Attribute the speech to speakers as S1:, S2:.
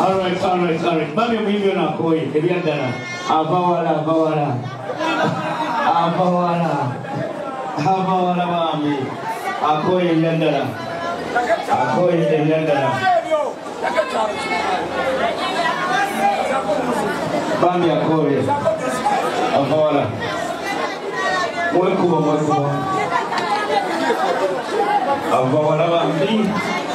S1: Alright. Mami mimi na koi kebiandana. Abawala. Mami. Akoi yandana. Bambi akoi. Abawala. Mwekuba. Abawala bambi.